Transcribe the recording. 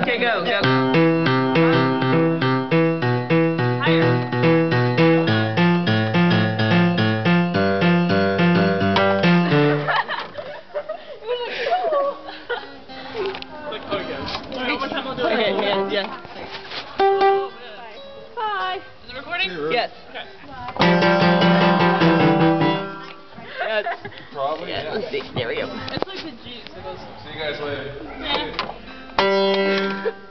Okay, go. Higher. Okay, yeah. Bye. Is it recording? Yes. Okay. Yes. Probably. Yeah, let's see. There we go. It's like the juice. See you guys later. Yeah.